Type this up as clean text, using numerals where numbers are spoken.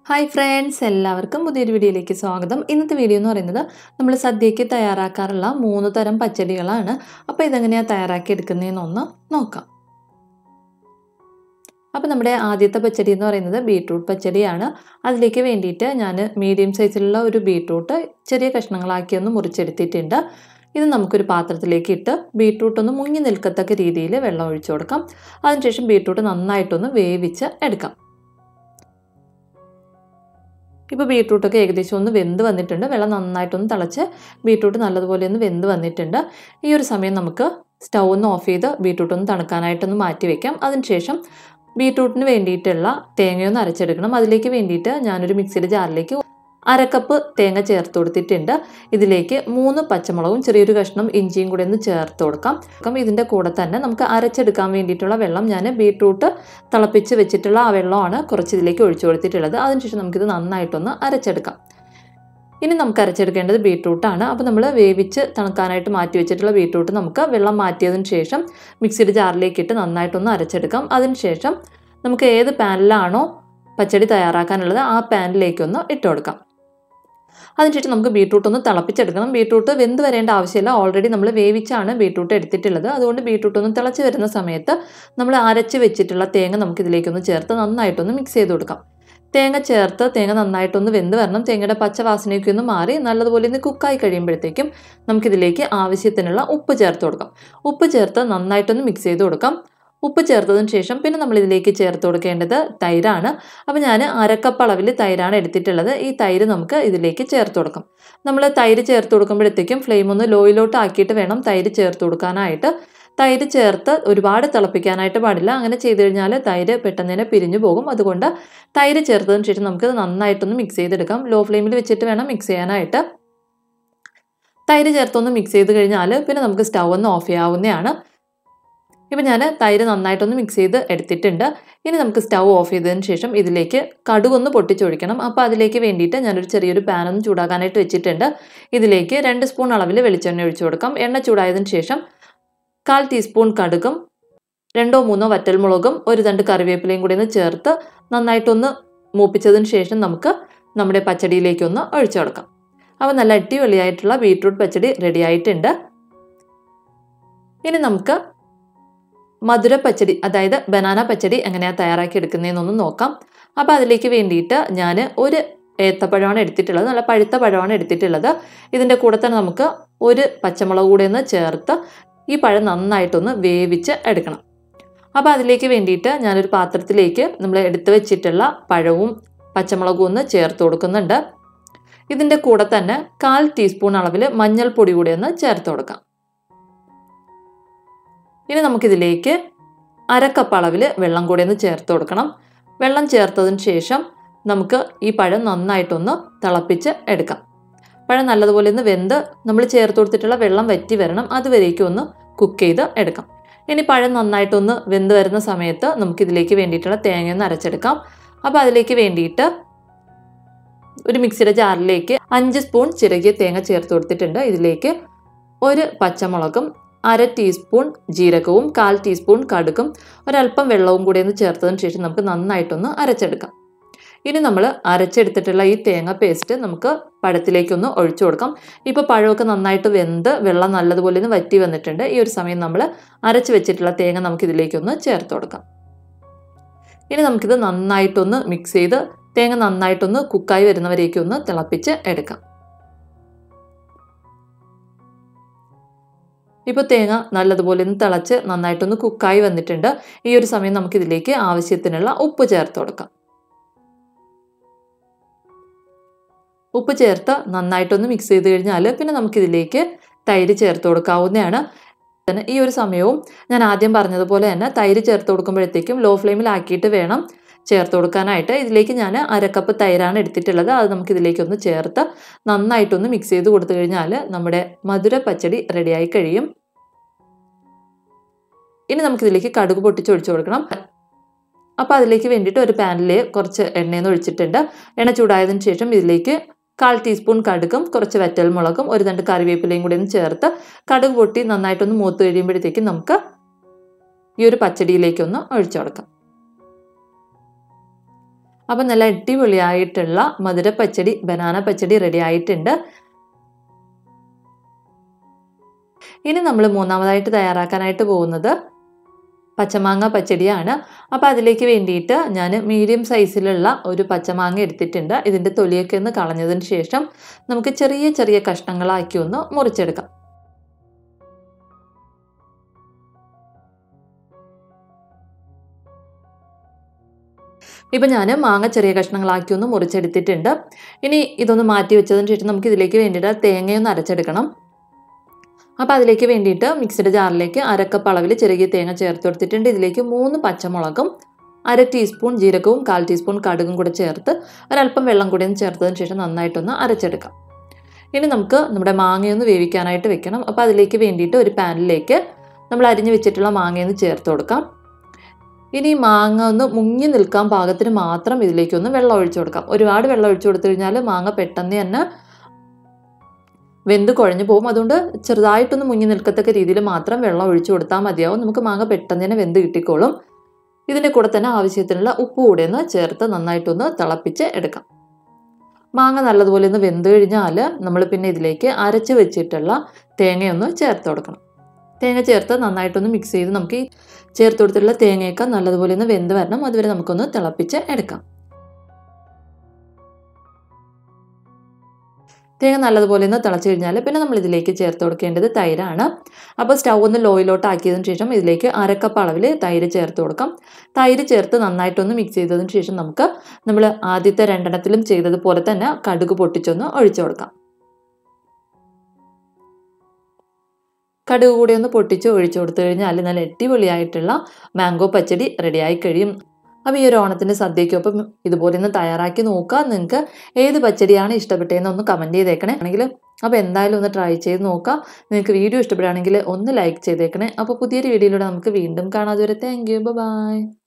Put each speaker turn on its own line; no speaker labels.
Hi friends, എല്ലാവർക്കും പുതിയൊരു വീഡിയോയിലേക്ക് സ്വാഗതം. ഇന്നത്തെ വീഡിയോ എന്ന് പറയുന്നത് നമ്മൾ സദ്യയ്ക്ക് തയ്യാറാക്കാറുള്ള 3 തരം പച്ചടികളാണ്. അപ്പോൾ ഇതെങ്ങനെയാണ് തയ്യാറാക്കി എടുക്കുന്നതെന്നൊന്ന് നോക്കാം. അപ്പോൾ നമ്മുടെ ആദ്യത്തെ പച്ചടി എന്ന് പറയുന്നത് ബീട്രൂട്ട് പച്ചടിയാണ്. അതിലേക്ക് വേണ്ടിയിട്ട് ഞാൻ മീഡിയം സൈസിലുള്ള ഒരു ബീട്രൂട്ട് ചെറിയ കഷ്ണങ്ങളാക്കി ഒന്ന് മുറിച്ചെടുത്തിട്ടുണ്ട്. ഇത് നമുക്കൊരു പാത്രത്തിലേക്ക് ഇട്ട് ബീട്രൂട്ട് ഒന്ന് മുങ്ങി നിൽക്കത്തക്ക രീതിയിൽ വെള്ളം ഒഴിച്ചു കൊടുക്കാം. അതിനുശേഷം ബീട്രൂട്ട് നന്നായിട്ടൊന്ന് വേവിച്ച് എടുക്കാം. ഇപ്പോൾ ബീട്രൂട്ടൊക്കെ ഏകദേശം ഒന്ന് വെന്ത് വന്നിട്ടുണ്ട്. വെള്ളം നന്നായിട്ടൊന്ന് തിളച്ച് ബീട്രൂട്ട് നല്ലതുപോലെ ഒന്ന് വെന്ത് വന്നിട്ടുണ്ട്. ഈ ഒരു സമയം നമുക്ക് സ്റ്റൗ ഒന്ന് ഓഫ് ചെയ്ത് ബീട്രൂട്ട് ഒന്ന് തണുക്കാനായിട്ടൊന്ന് മാറ്റി വയ്ക്കാം. അതിനുശേഷം ബീട്രൂട്ടിന് വേണ്ടിയിട്ടുള്ള തേങ്ങയൊന്ന് അരച്ചെടുക്കണം. അതിലേക്ക് വേണ്ടിയിട്ട് ഞാനൊരു മിക്സിയുടെ ജാറിലേക്ക് 1/2 കപ്പ് തേങ്ങ ചേർത്ത് കൊടുത്തിട്ടുണ്ട്. ഇതിലേക്ക് 3 പച്ചമുളകും ചെറിയൊരു കഷ്ണം ഇഞ്ചിയും കൂടെ ഒന്ന് ചേർത്ത് കൊടുക്കാം. ഇതിൻ്റെ കൂടെ തന്നെ നമുക്ക് അരച്ചെടുക്കാൻ വേണ്ടിയിട്ടുള്ള വെള്ളം ഞാൻ ബീട്രൂട്ട് തിളപ്പിച്ച് വെച്ചിട്ടുള്ള ആ വെള്ളമാണ് കുറച്ച് ഇതിലേക്ക് ഒഴിച്ചു കൊടുത്തിട്ടുള്ളത്. അതിനുശേഷം നമുക്കിത് നന്നായിട്ടൊന്ന് അരച്ചെടുക്കാം. ഇനി നമുക്ക് അരച്ചെടുക്കേണ്ടത് ബീട്രൂട്ടാണ്. അപ്പോൾ നമ്മൾ വേവിച്ച് തണുക്കാനായിട്ട് മാറ്റി വെച്ചിട്ടുള്ള ബീട്രൂട്ട് നമുക്ക് വെള്ളം മാറ്റിയതിന് ശേഷം മിക്സിയുടെ ജാറിലേക്ക് ഇട്ട് നന്നായിട്ടൊന്ന് അരച്ചെടുക്കാം. അതിനുശേഷം നമുക്ക് ഏത് പാനിലാണോ പച്ചടി തയ്യാറാക്കാനുള്ളത് ആ പാനിലേക്കൊന്ന് ഇട്ട് കൊടുക്കാം. അതിനുശേഷം നമുക്ക് ബീട്രൂട്ട് ഒന്ന് തിളപ്പിച്ചെടുക്കണം. ബീട്രൂട്ട് വെന്ത് വരേണ്ട ആവശ്യമില്ല. ഓൾറെഡി നമ്മൾ വേവിച്ചാണ് ബീട്രൂട്ട് എടുത്തിട്ടുള്ളത്. അതുകൊണ്ട് ബീട്രൂട്ട് ഒന്ന് തിളച്ച് വരുന്ന സമയത്ത് നമ്മൾ അരച്ച് വെച്ചിട്ടുള്ള തേങ്ങ നമുക്കിതിലേക്കൊന്ന് ചേർത്ത് നന്നായിട്ടൊന്ന് മിക്സ് ചെയ്ത് കൊടുക്കാം. തേങ്ങ ചേർത്ത് തേങ്ങ നന്നായിട്ടൊന്ന് വെന്ത് വരണം. തേങ്ങയുടെ പച്ച വാസനയൊക്കെ ഒന്ന് മാറി നല്ലതുപോലെ ഒന്ന് കുക്കായി കഴിയുമ്പോഴത്തേക്കും നമുക്കിതിലേക്ക് ആവശ്യത്തിനുള്ള ഉപ്പ് ചേർത്ത് കൊടുക്കാം. ഉപ്പ് ചേർത്ത് നന്നായിട്ടൊന്ന് മിക്സ് ചെയ്ത് കൊടുക്കാം. ഉപ്പ് ചേർത്തതിന് ശേഷം പിന്നെ നമ്മൾ ഇതിലേക്ക് ചേർത്ത് കൊടുക്കേണ്ടത് തൈരാണ്. അപ്പോൾ ഞാൻ 1/2 കപ്പ് അളവിൽ തൈരാണ് എടുത്തിട്ടുള്ളത്. ഈ തൈര് നമുക്ക് ഇതിലേക്ക് ചേർത്ത് കൊടുക്കാം. നമ്മൾ തൈര് ചേർത്ത് കൊടുക്കുമ്പോഴത്തേക്കും ഫ്ലെയിം ഒന്ന് ലോയിലോട്ട് ആക്കിയിട്ട് വേണം തൈര് ചേർത്ത് കൊടുക്കാനായിട്ട്. തൈര് ചേർത്ത് ഒരുപാട് തിളപ്പിക്കാനായിട്ട് പാടില്ല. അങ്ങനെ ചെയ്ത് കഴിഞ്ഞാൽ തൈര് പെട്ടെന്ന് തന്നെ പിരിഞ്ഞു പോകും. അതുകൊണ്ട് തൈര് ചേർത്തതിന് ശേഷം നമുക്കത് നന്നായിട്ടൊന്ന് മിക്സ് ചെയ്തെടുക്കാം. ലോ ഫ്ലെയിമിൽ വെച്ചിട്ട് വേണം മിക്സ് ചെയ്യാനായിട്ട്. തൈര് ചേർത്തൊന്ന് മിക്സ് ചെയ്ത് കഴിഞ്ഞാൽ പിന്നെ നമുക്ക് സ്റ്റൗ ഒന്ന് ഓഫ് ചെയ്യാവുന്നതാണ്. ഇപ്പം ഞാൻ തൈര് നന്നായിട്ടൊന്ന് മിക്സ് ചെയ്ത് എടുത്തിട്ടുണ്ട്. ഇനി നമുക്ക് സ്റ്റൗ ഓഫ് ചെയ്തതിന് ശേഷം ഇതിലേക്ക് കടുകൊന്ന് പൊട്ടിച്ചൊഴിക്കണം. അപ്പോൾ അതിലേക്ക് വേണ്ടിയിട്ട് ഞാനൊരു ചെറിയൊരു പാനൊന്ന് ചൂടാക്കാനായിട്ട് വെച്ചിട്ടുണ്ട്. ഇതിലേക്ക് 2 സ്പൂൺ അളവിൽ വെളിച്ചെണ്ണ ഒഴിച്ചു കൊടുക്കാം. എണ്ണ ചൂടായതിന് ശേഷം 1/4 ടീസ്പൂൺ കടുകും 2-3 വറ്റൽമുളകും 1 തണ്ട് കറിവേപ്പിലയും കൂടി ഒന്ന് ചേർത്ത് നന്നായിട്ടൊന്ന് മൂപ്പിച്ചതിന് ശേഷം നമുക്ക് നമ്മുടെ പച്ചടിയിലേക്കൊന്ന് ഒഴിച്ചു കൊടുക്കാം. അപ്പോൾ നല്ല അടിപൊളിയായിട്ടുള്ള ബീട്രൂട്ട് പച്ചടി റെഡി ആയിട്ടുണ്ട്. ഇനി നമുക്ക് മധുര പച്ചടി, അതായത് ബനാന പച്ചടി എങ്ങനെയാണ് തയ്യാറാക്കി എടുക്കുന്നതെന്നൊന്ന് നോക്കാം. അപ്പോൾ അതിലേക്ക് വേണ്ടിയിട്ട് ഞാൻ ഒരു ഏത്തപ്പഴമാണ് എടുത്തിട്ടുള്ളത്. നല്ല പഴുത്ത പഴമാണ് എടുത്തിട്ടുള്ളത്. ഇതിൻ്റെ കൂടെ തന്നെ നമുക്ക് 1 പച്ചമുളക് കൂടെ ഒന്ന് ചേർത്ത് ഈ പഴം നന്നായിട്ടൊന്ന് വേവിച്ച് എടുക്കണം. അപ്പോൾ അതിലേക്ക് വേണ്ടിയിട്ട് ഞാനൊരു പാത്രത്തിലേക്ക് നമ്മൾ എടുത്തു വെച്ചിട്ടുള്ള പഴവും പച്ചമുളകും ഒന്ന് ചേർത്ത് കൊടുക്കുന്നുണ്ട്. ഇതിൻ്റെ കൂടെ തന്നെ 1/4 ടീസ്പൂൺ അളവിൽ മഞ്ഞൾപ്പൊടി കൂടി ഒന്ന് ചേർത്ത് കൊടുക്കാം. ഇനി നമുക്കിതിലേക്ക് 1/2 കപ്പ് അളവിൽ വെള്ളം കൂടി ഒന്ന് ചേർത്ത് കൊടുക്കണം. വെള്ളം ചേർത്തതിന് ശേഷം നമുക്ക് ഈ പഴം നന്നായിട്ടൊന്ന് തിളപ്പിച്ച് എടുക്കാം. പഴം നല്ലതുപോലെ ഒന്ന് വെന്ത് നമ്മൾ ചേർത്ത് കൊടുത്തിട്ടുള്ള വെള്ളം വറ്റി വരണം. അതുവരേക്കും ഒന്ന് കുക്ക് ചെയ്ത് എടുക്കാം. ഇനി പഴം നന്നായിട്ടൊന്ന് വെന്ത് വരുന്ന സമയത്ത് നമുക്കിതിലേക്ക് വേണ്ടിയിട്ടുള്ള തേങ്ങ ഒന്ന് അരച്ചെടുക്കാം. അപ്പോൾ അതിലേക്ക് വേണ്ടിയിട്ട് ഒരു മിക്സിയുടെ ജാറിലേക്ക് 5 സ്പൂൺ ചിരകിയ തേങ്ങ ചേർത്ത് കൊടുത്തിട്ടുണ്ട്. ഇതിലേക്ക് 1 പച്ചമുളകും 1/2 ടീസ്പൂൺ ജീരകവും 1/4 ടീസ്പൂൺ കടുകും ഒരല്പം വെള്ളവും കൂടി ഒന്ന് ചേർത്തതിന് ശേഷം നമുക്ക് നന്നായിട്ടൊന്ന് അരച്ചെടുക്കാം. ഇനി നമ്മൾ അരച്ചെടുത്തിട്ടുള്ള ഈ തേങ്ങ പേസ്റ്റ് നമുക്ക് പഴത്തിലേക്കൊന്ന് ഒഴിച്ചു കൊടുക്കാം. ഇപ്പോൾ പഴമൊക്കെ നന്നായിട്ട് വെന്ത് വെള്ളം നല്ലതുപോലെ ഒന്ന് വറ്റി വന്നിട്ടുണ്ട്. ഈ ഒരു സമയം നമ്മൾ അരച്ച് വെച്ചിട്ടുള്ള തേങ്ങ നമുക്കിതിലേക്കൊന്ന് ചേർത്ത് കൊടുക്കാം. ഇനി നമുക്കിത് നന്നായിട്ടൊന്ന് മിക്സ് ചെയ്ത് തേങ്ങ നന്നായിട്ടൊന്ന് കുക്കായി വരുന്നവരേക്കൊന്ന് തിളപ്പിച്ച് എടുക്കാം. ഇപ്പോൾ തേങ്ങ നല്ലതുപോലെ ഒന്ന് തിളച്ച് നന്നായിട്ടൊന്ന് കുക്കായി വന്നിട്ടുണ്ട്. ഈ ഒരു സമയം നമുക്കിതിലേക്ക് ആവശ്യത്തിനുള്ള ഉപ്പ് ചേർത്ത് കൊടുക്കാം. ഉപ്പ് ചേർത്ത് നന്നായിട്ടൊന്ന് മിക്സ് ചെയ്ത് കഴിഞ്ഞാൽ പിന്നെ നമുക്കിതിലേക്ക് തൈര് ചേർത്ത് കൊടുക്കാവുന്നതാണ്. ഈ ഒരു സമയവും ഞാൻ ആദ്യം പറഞ്ഞതുപോലെ തന്നെ തൈര് ചേർത്ത് കൊടുക്കുമ്പോഴത്തേക്കും ലോ ഫ്ലെയിമിലാക്കിയിട്ട് വേണം ചേർത്ത് കൊടുക്കാനായിട്ട്. ഇതിലേക്ക് ഞാൻ 1/2 കപ്പ് തൈരാണ് എടുത്തിട്ടുള്ളത്. അത് നമുക്കിതിലേക്കൊന്ന് ചേർത്ത് നന്നായിട്ടൊന്ന് മിക്സ് ചെയ്ത് കൊടുത്തു കഴിഞ്ഞാൽ നമ്മുടെ മധുര പച്ചടി റെഡിയായി കഴിയും. ഇനി നമുക്കിതിലേക്ക് കടുക് പൊട്ടിച്ചൊഴിച്ചു കൊടുക്കണം. അപ്പോൾ അതിലേക്ക് വേണ്ടിയിട്ട് ഒരു പാനിൽ കുറച്ച് എണ്ണയൊന്ന് ഒഴിച്ചിട്ടുണ്ട്. എണ്ണ ചൂടായതിനു ശേഷം ഇതിലേക്ക് 1/4 ടീസ്പൂൺ കടുകും കുറച്ച് വറ്റൽമുളകും 1 തണ്ട് കറിവേപ്പിലയും കൂടി ഒന്ന് ചേർത്ത് കടുക് പൊട്ടി നന്നായിട്ടൊന്ന് മൂത്ത് കഴിയുമ്പോഴത്തേക്കും നമുക്ക് ഈ ഒരു പച്ചടിയിലേക്കൊന്ന് ഒഴിച്ചു കൊടുക്കാം. അപ്പം നല്ല അടിപൊളിയായിട്ടുള്ള മധുര പച്ചടി, ബനാന പച്ചടി റെഡി ആയിട്ടുണ്ട്. ഇനി നമ്മൾ മൂന്നാമതായിട്ട് തയ്യാറാക്കാനായിട്ട് പോകുന്നത് പച്ചമാങ്ങ പച്ചടിയാണ്. അപ്പോൾ അതിലേക്ക് വേണ്ടിയിട്ട് ഞാൻ മീഡിയം സൈസിലുള്ള ഒരു പച്ചമാങ്ങ എടുത്തിട്ടുണ്ട്. ഇതിൻ്റെ തൊലിയൊക്കെ ഒന്ന് കളഞ്ഞതിന് ശേഷം നമുക്ക് ചെറിയ ചെറിയ കഷ്ണങ്ങളാക്കി ഒന്ന് മുറിച്ചെടുക്കാം. ഇപ്പം ഞാൻ മാങ്ങ ചെറിയ കഷ്ണങ്ങളാക്കി ഒന്ന് മുറിച്ചെടുത്തിട്ടുണ്ട്. ഇനി ഇതൊന്ന് മാറ്റി വെച്ചതിന് ശേഷം നമുക്ക് ഇതിലേക്ക് വേണ്ടിയിട്ട് തേങ്ങയൊന്ന് അരച്ചെടുക്കണം. അപ്പോൾ അതിലേക്ക് വേണ്ടിയിട്ട് മിക്സിയുടെ ജാറിലേക്ക് 1/2 കപ്പ് അളവിൽ ചെറിയ തേങ്ങ ചേർത്ത് കൊടുത്തിട്ടുണ്ട്. ഇതിലേക്ക് 3 പച്ചമുളകും 1/2 ടീസ്പൂൺ ജീരകവും 1/4 ടീസ്പൂൺ കടുകും കൂടെ ചേർത്ത് ഒരല്പം വെള്ളം കൂടി ഒന്ന് ചേർത്തതിന് ശേഷം നന്നായിട്ടൊന്ന് അരച്ചെടുക്കാം. ഇനി നമുക്ക് നമ്മുടെ മാങ്ങയൊന്ന് വേവിക്കാനായിട്ട് വെക്കണം. അപ്പോൾ അതിലേക്ക് വേണ്ടിയിട്ട് ഒരു പാനിലേക്ക് നമ്മൾ അരിഞ്ഞു വെച്ചിട്ടുള്ള മാങ്ങയൊന്ന് ചേർത്ത് കൊടുക്കാം. ഇനി മാങ്ങ ഒന്ന് മുങ്ങി നിൽക്കാൻ പാകത്തിന് മാത്രം ഇതിലേക്കൊന്ന് വെള്ളം ഒഴിച്ചു കൊടുക്കാം. ഒരുപാട് വെള്ളം ഒഴിച്ചു കൊടുത്തു കഴിഞ്ഞാൽ മാങ്ങ പെട്ടെന്ന് തന്നെ വെന്ത് കുഴഞ്ഞു പോകും. അതുകൊണ്ട് ചെറുതായിട്ടൊന്ന് മുങ്ങി നിൽക്കത്തക്ക രീതിയിൽ മാത്രം വെള്ളം ഒഴിച്ചു കൊടുത്താൽ മതിയാവും. നമുക്ക് മാങ്ങ പെട്ടെന്ന് തന്നെ വെന്ത് കിട്ടിക്കോളും. ഇതിൻ്റെ കൂടെ തന്നെ ആവശ്യത്തിനുള്ള ഉപ്പ് കൂടെ ഒന്ന് ചേർത്ത് നന്നായിട്ടൊന്ന് തിളപ്പിച്ച് എടുക്കാം. മാങ്ങ നല്ലതുപോലെ ഒന്ന് വെന്ത് കഴിഞ്ഞാൽ നമ്മൾ പിന്നെ ഇതിലേക്ക് അരച്ച് വെച്ചിട്ടുള്ള തേങ്ങയൊന്ന് ചേർത്ത് കൊടുക്കണം. തേങ്ങ ചേർത്ത് നന്നായിട്ടൊന്ന് മിക്സ് ചെയ്ത് നമുക്ക് ഈ ചേർത്ത് കൊടുത്തിട്ടുള്ള തേങ്ങയൊക്കെ നല്ലതുപോലെ ഒന്ന് വെന്ത് വരണം. അതുവരെ നമുക്കൊന്ന് തിളപ്പിച്ച് എടുക്കാം. തേങ്ങ നല്ലതുപോലെ ഒന്ന് തിളച്ച് കഴിഞ്ഞാൽ പിന്നെ നമ്മൾ ഇതിലേക്ക് ചേർത്ത് കൊടുക്കേണ്ടത് തൈരാണ്. അപ്പോൾ സ്റ്റൗ ഒന്ന് ലോയിലോട്ട് ആക്കിയതിന് ശേഷം ഇതിലേക്ക് 1/2 കപ്പ് അളവിൽ തൈര് ചേർത്ത് കൊടുക്കാം. തൈര് ചേർത്ത് നന്നായിട്ടൊന്ന് മിക്സ് ചെയ്തതിന് ശേഷം നമുക്ക് നമ്മൾ ആദ്യത്തെ 2 ചെയ്തതുപോലെ തന്നെ കടുക് പൊട്ടിച്ചൊന്ന് ഒഴിച്ചു കൊടുക്കാം. കടുക് കൂടി ഒന്ന് പൊട്ടിച്ച് ഒഴിച്ചു കൊടുത്തു കഴിഞ്ഞാൽ നല്ല അടിപൊളിയായിട്ടുള്ള മാംഗോ പച്ചടി റെഡിയായി കഴിയും. അപ്പോൾ ഈ ഒരു ഓണത്തിൻ്റെ സദ്യയ്ക്കൊപ്പം ഇതുപോലെ ഒന്ന് തയ്യാറാക്കി നോക്കുക. നിങ്ങൾക്ക് ഏത് പച്ചടിയാണ് ഇഷ്ടപ്പെട്ടതെന്ന് ഒന്ന് കമൻറ്റ് ചെയ്തേക്കണേ. അപ്പോൾ എന്തായാലും ഒന്ന് ട്രൈ ചെയ്ത് നോക്കുക. നിങ്ങൾക്ക് വീഡിയോ ഇഷ്ടപ്പെടുകയാണെങ്കിൽ ഒന്ന് ലൈക്ക് ചെയ്തേക്കണേ. അപ്പോൾ പുതിയൊരു വീഡിയോയിലൂടെ നമുക്ക് വീണ്ടും കാണാം. അതുവരെ താങ്ക് യു, ബൈ.